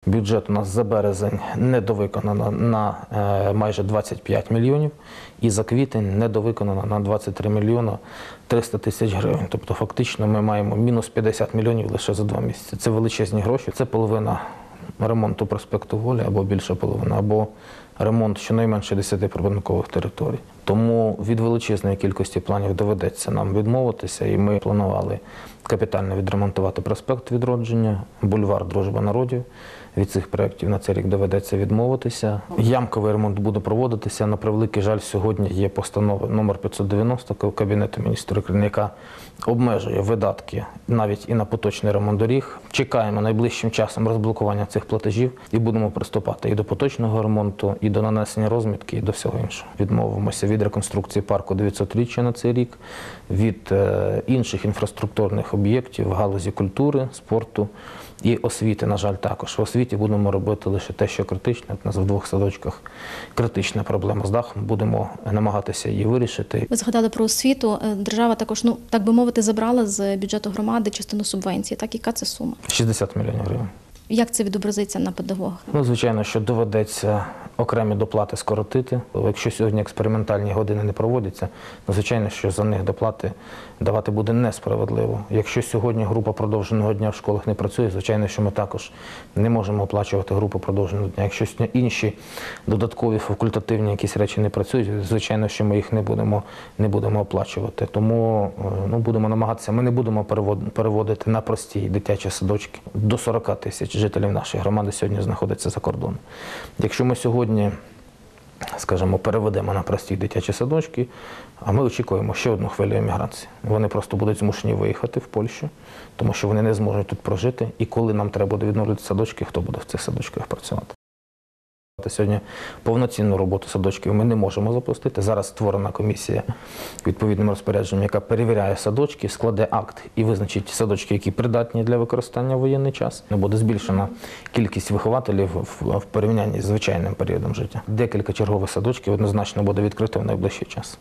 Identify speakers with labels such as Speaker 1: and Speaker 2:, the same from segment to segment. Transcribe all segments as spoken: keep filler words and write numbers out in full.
Speaker 1: Бюджет у нас за березень недовиконано на майже двадцять п'ять мільйонів і за квітень недовиконано на двадцять три мільйони триста тисяч гривень. Тобто фактично ми маємо мінус п'ятдесят мільйонів лише за два місяці. Це величезні гроші, це половина ремонту проспекту Волі або більша половина, або ремонт щонайменше десяти прибудинкових територій. Тому від величезної кількості планів доведеться нам відмовитися, і ми планували капітально відремонтувати проспект Відродження, бульвар Дружба народів. Від цих проєктів на цей рік доведеться відмовитися. Ямковий ремонт буде проводитися. На превеликий жаль, сьогодні є постанова номер п'ятсот дев'яносто Кабінету міністрів України, яка обмежує видатки навіть і на поточний ремонт доріг. Чекаємо найближчим часом розблокування цих платежів і будемо приступати і до поточного ремонту, і до нанесення розмітки, і до всього іншого. Відмовимося від реконструкції парку дев'ятсотріччя на цей рік, від е, інших інфраструктурних об'єктів в галузі культури, спорту і освіти, на жаль, також. В освіті будемо робити лише те, що критичне. У нас в двох садочках критична проблема з дахом. Будемо намагатися її вирішити.
Speaker 2: Ви згадали про освіту. Держава також, ну, так би мовити, забрала з бюджету громади частину субвенції. Так, яка це сума?
Speaker 1: шістдесят мільйонів гривень.
Speaker 2: Як це відобразиться на педагогах?
Speaker 1: Ну, звичайно, що доведеться окремі доплати скоротити. Якщо сьогодні експериментальні години не проводяться, то, звичайно, що за них доплати давати буде несправедливо. Якщо сьогодні група продовженого дня в школах не працює, звичайно, що ми також не можемо оплачувати групу продовженого дня. Якщо інші додаткові факультативні якісь речі не працюють, звичайно, що ми їх не будемо, не будемо оплачувати. Тому ну, будемо намагатися, ми не будемо переводити на прості дитячі садочки. До сорока тисяч жителів нашої громади сьогодні знаходяться за кордоном. Якщо ми сьогодні, скажімо, переведемо на прості дитячі садочки, а ми очікуємо ще одну хвилю еміграції. Вони просто будуть змушені виїхати в Польщу, тому що вони не зможуть тут прожити. І коли нам треба буде відновити садочки, хто буде в цих садочках працювати? Сьогодні повноцінну роботу садочків ми не можемо запустити. Зараз створена комісія відповідним розпорядженням, яка перевіряє садочки, складе акт і визначить садочки, які придатні для використання в воєнний час. Буде збільшена кількість вихователів в порівнянні з звичайним періодом життя. Декілька чергових садочків однозначно буде відкрито в найближчий час.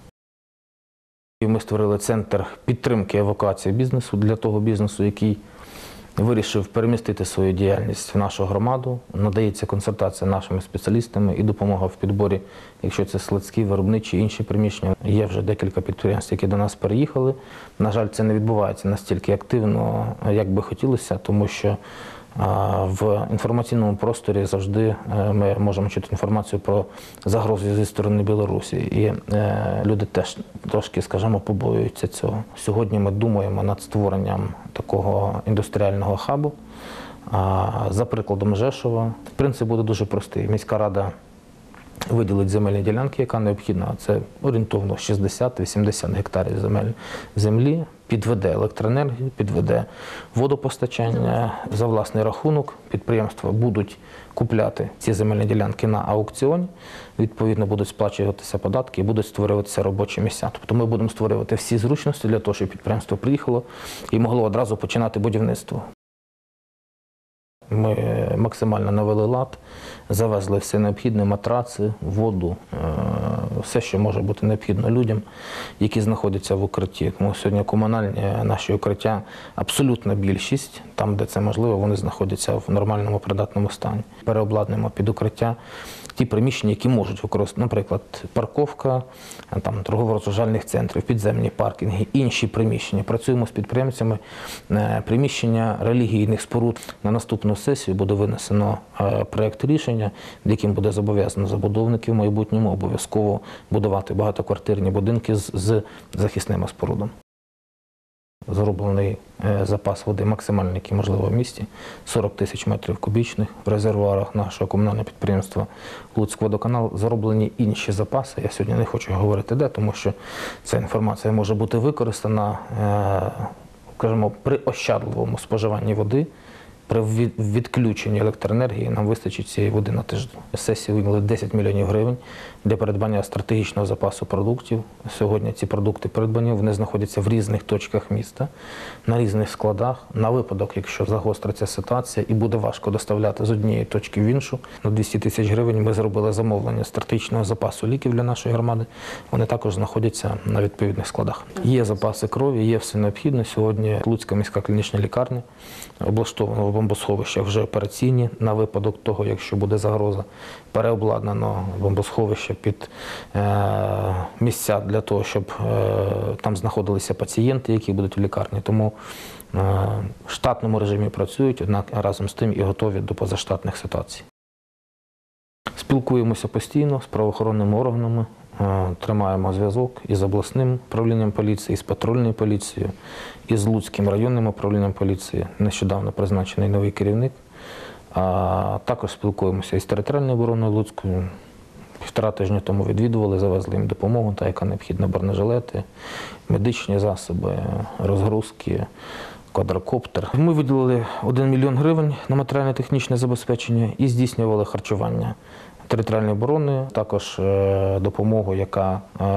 Speaker 1: Ми створили центр підтримки евакуації бізнесу для того бізнесу, який вирішив перемістити свою діяльність в нашу громаду. Надається консультація нашими спеціалістами і допомога в підборі, якщо це складські, виробничі, інші приміщення. Є вже декілька підприємств, які до нас переїхали. На жаль, це не відбувається настільки активно, як би хотілося, тому що в інформаційному просторі завжди ми можемо чути інформацію про загрози зі сторони Білорусі. І люди теж трошки, скажімо, побоюються цього. Сьогодні ми думаємо над створенням такого індустріального хабу. За прикладом Жешова. Принцип буде дуже простий. Міська рада виділить земельні ділянки, яка необхідна. Це орієнтовно шістдесят-вісімдесят гектарів земель землі. Підведе електроенергію, підведе водопостачання за власний рахунок. Підприємства будуть купляти ці земельні ділянки на аукціоні, відповідно будуть сплачуватися податки і будуть створюватися робочі місця. Тобто ми будемо створювати всі зручності для того, щоб підприємство приїхало і могло одразу починати будівництво. Ми максимально навели лад, завезли все необхідне, матраци, воду, все, що може бути необхідно людям, які знаходяться в укритті. Тому сьогодні комунальні наші укриття, абсолютна більшість, там, де це можливо, вони знаходяться в нормальному придатному стані. Переобладнуємо під укриття ті приміщення, які можуть використати, наприклад, парковка, там, торгово-розважальних центрів, підземні паркінги, інші приміщення. Працюємо з підприємцями, приміщення релігійних споруд. На наступну сесію буде винесено проєкт рішення, яким буде зобов'язано забудовників в майбутньому обов'язково будувати багатоквартирні будинки з, з захисними спорудами. Зроблений запас води максимальний, який можливо в місті, сорок тисяч метрів кубічних. В резервуарах нашого комунального підприємства «Луцькводоканал» зроблені інші запаси. Я сьогодні не хочу говорити де, тому що ця інформація може бути використана, скажімо, при ощадливому споживанні води. При відключенні електроенергії нам вистачить цієї води на тиждень. Сесії вийняли десять мільйонів гривень для передбання стратегічного запасу продуктів. Сьогодні ці продукти придбані, вони знаходяться в різних точках міста, на різних складах. На випадок, якщо загостриться ситуація і буде важко доставляти з однієї точки в іншу, на двісті тисяч гривень ми зробили замовлення стратегічного запасу ліків для нашої громади. Вони також знаходяться на відповідних складах. Є запаси крові, є все необхідне. Сьогодні Луцька міська клінічна лікарня облаштована в бомбосховищах вже операційні на випадок того, якщо буде загроза. Переобладнано бомбосховище під е, місця для того, щоб е, там знаходилися пацієнти, які будуть в лікарні. Тому е, в штатному режимі працюють, однак разом з тим і готові до позаштатних ситуацій. Спілкуємося постійно з правоохоронними органами, е, тримаємо зв'язок із обласним управлінням поліції, з патрульною поліцією, із Луцьким районним управлінням поліції. Нещодавно призначений новий керівник. А також спілкуємося із територіальною обороною Луцькою. Півтора тижні тому відвідували, завезли їм допомогу, та яка необхідна: бронежилети, медичні засоби, розгрузки, квадрокоптер. Ми виділили один мільйон гривень на матеріально-технічне забезпечення і здійснювали харчування територіальної оборони, також допомогу, яка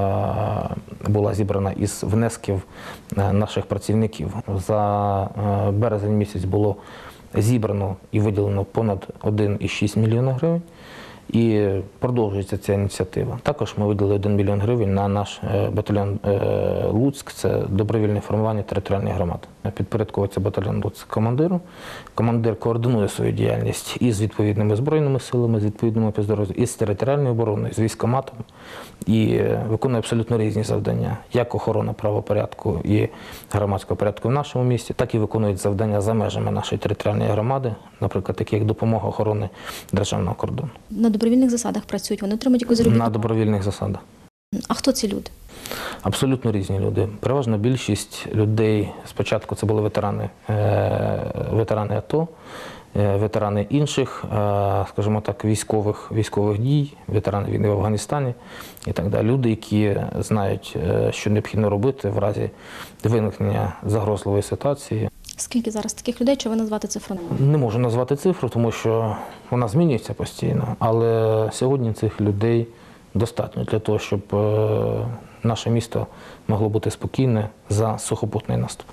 Speaker 1: була зібрана із внесків наших працівників. За березень місяць було зібрано і виділено понад один цілих шість десятих мільйона гривень. І продовжується ця ініціатива. Також ми виділили один мільйон гривень на наш батальйон Луцьк, це добровільне формування територіальної громади. Підпорядковується батальйон Луцьк командиру. Командир координує свою діяльність із відповідними збройними силами, з відповідними підрозділами, із територіальною обороною, з військкоматом. І виконує абсолютно різні завдання, як охорона правопорядку і громадського порядку в нашому місті, так і виконують завдання за межами нашої територіальної громади, наприклад, такі як допомога охорони державного кордону.
Speaker 2: На добровільних засадах працюють, вони отримують якусь заробітну
Speaker 1: На
Speaker 2: плату?
Speaker 1: добровільних засадах.
Speaker 2: А хто ці люди?
Speaker 1: Абсолютно різні люди. Переважна більшість людей, спочатку це були ветерани, ветерани АТО, ветерани інших, скажімо так, військових, військових дій, ветерани війни в Афганістані і так далі. Люди, які знають, що необхідно робити в разі виникнення загрозливої ситуації.
Speaker 2: Скільки зараз таких людей, чи ви назвати цифру?
Speaker 1: Не можу назвати цифру, тому що вона змінюється постійно, але сьогодні цих людей достатньо для того, щоб наше місто могло бути спокійне за сухопутний наступ.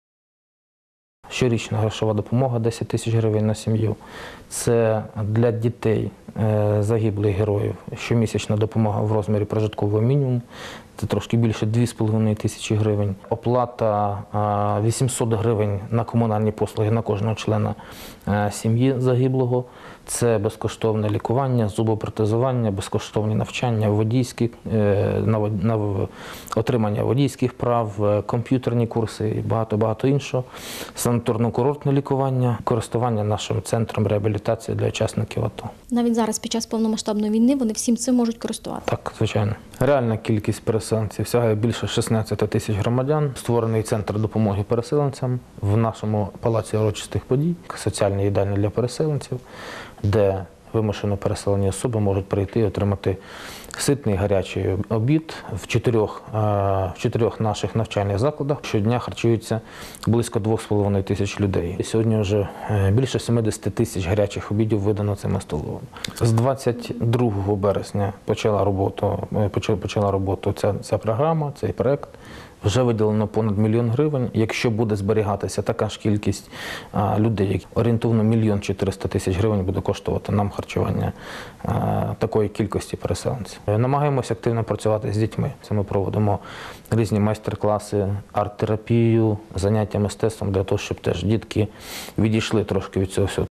Speaker 1: Щорічна грошова допомога десять тисяч гривень на сім'ю. Це для дітей загиблих героїв щомісячна допомога в розмірі прожиткового мінімуму. Це трошки більше дві з половиною тисячі гривень. Оплата вісімсот гривень на комунальні послуги на кожного члена сім'ї загиблого. Це безкоштовне лікування, зубопротезування, безкоштовні навчання, водійські, на отримання водійських прав, комп'ютерні курси і багато-багато іншого. Санаторно-курортне лікування, користування нашим центром реабілітації для учасників АТО.
Speaker 2: Навіть зараз, під час повномасштабної війни, вони всім цим можуть користуватися?
Speaker 1: Так, звичайно. Реальна кількість переселенців сягає більше шістнадцяти тисяч громадян. Створений центр допомоги переселенцям в нашому палаці урочистих подій, соціальні їдальні для переселенців, де вимушено переселені особи можуть прийти і отримати ситний гарячий обід в чотирьох, в чотирьох наших навчальних закладах. Щодня харчується близько двох з половиною тисяч людей. І сьогодні вже більше сімдесят тисяч гарячих обідів видано цими столовими. З двадцять другого березня почала роботу, почала роботу ця, ця програма, цей проект. Вже виділено понад мільйон гривень. Якщо буде зберігатися така ж кількість а, людей, як орієнтовно мільйон чотириста тисяч гривень буде коштувати нам харчування а, такої кількості переселенців. Намагаємося активно працювати з дітьми. Це ми проводимо різні майстер-класи, арт-терапію, заняття мистецтвом для того, щоб теж дітки відійшли трошки від цього всього.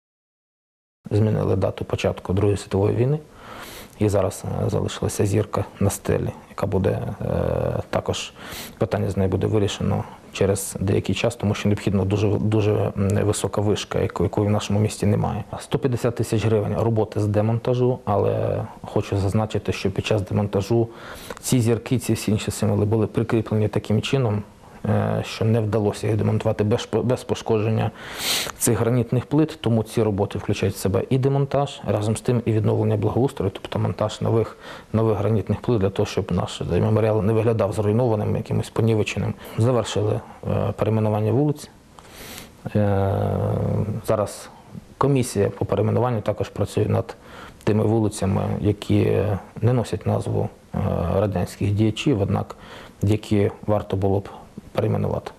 Speaker 1: Змінили дату початку Другої світової війни. І зараз залишилася зірка на стелі, яка буде, е, також питання з нею буде вирішено через деякий час, тому що необхідна дуже, дуже висока вишка, якої в нашому місті немає. сто п'ятдесят тисяч гривень роботи з демонтажу, але хочу зазначити, що під час демонтажу ці зірки, ці всі інші символи були прикріплені таким чином, що не вдалося їх демонтувати без, без пошкодження цих гранітних плит, тому ці роботи включають в себе і демонтаж, разом з тим і відновлення благоустрою, тобто монтаж нових, нових гранітних плит для того, щоб наш меморіал не виглядав зруйнованим, якимось понівеченим. Завершили е, перейменування вулиць. Е, зараз комісія по перейменуванню також працює над тими вулицями, які не носять назву е, радянських діячів, однак які варто було б перейменувати.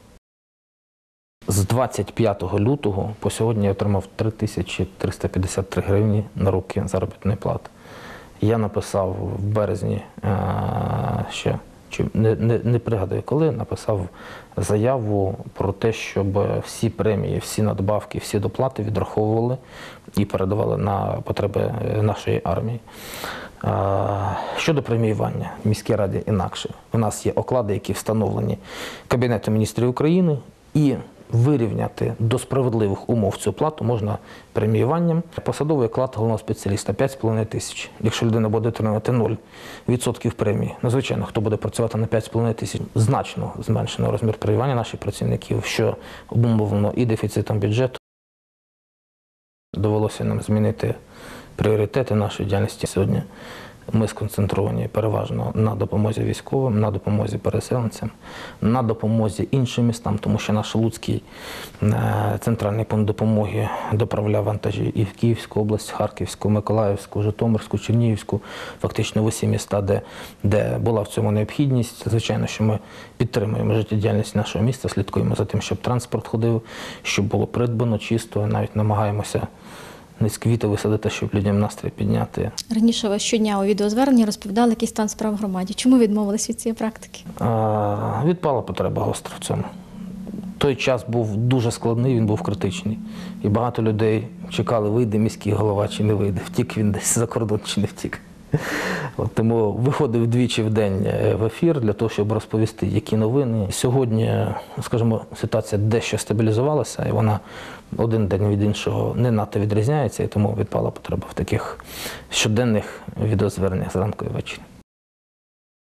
Speaker 1: З двадцять п'ятого лютого по сьогодні я отримав три тисячі триста п'ятдесят три гривні на руки заробітної плати. Я написав в березні ще чи не, не, не пригадую коли, написав заяву про те, щоб всі премії, всі надбавки, всі доплати відраховували і передавали на потреби нашої армії. Щодо преміювання в міській раді інакше. У нас є оклади, які встановлені Кабінетом міністрів України, і вирівняти до справедливих умов цю плату можна преміюванням. Посадовий оклад головного спеціаліста – п'ять з половиною тисяч. Якщо людина буде отримувати нуль відсотків премії, ну, звичайно, хто буде працювати на п'ять з половиною тисяч, значно зменшено розмір преміювання наших працівників, що обумовлено і дефіцитом бюджету. Довелося нам змінити пріоритети нашої діяльності сьогодні. Ми сконцентровані переважно на допомозі військовим, на допомозі переселенцям, на допомозі іншим містам, тому що наш Луцький центральний пункт допомоги доправляв вантажі і в Київську область, Харківську, Миколаївську, Житомирську, Чернігівську, фактично в усі міста, де, де була в цьому необхідність. Звичайно, що ми підтримуємо життєдіяльність нашого міста, слідкуємо за тим, щоб транспорт ходив, щоб було придбано чисто, навіть намагаємося не з квіти висадити, щоб людям настрій підняти.
Speaker 2: Раніше ви щодня у відеозверненні розповідали, який стан справ в громаді. Чому відмовились від цієї практики?
Speaker 1: А, відпала потреба гостра в цьому. Той час був дуже складний, він був критичний. І багато людей чекали, вийде міський голова чи не вийде, втік він десь за кордон чи не втік. От, тому виходив двічі в день в ефір для того, щоб розповісти, які новини. Сьогодні, скажімо, ситуація дещо стабілізувалася, і вона один день від іншого не надто відрізняється, і тому відпала потреба в таких щоденних відеозверненнях зранку і ввечері.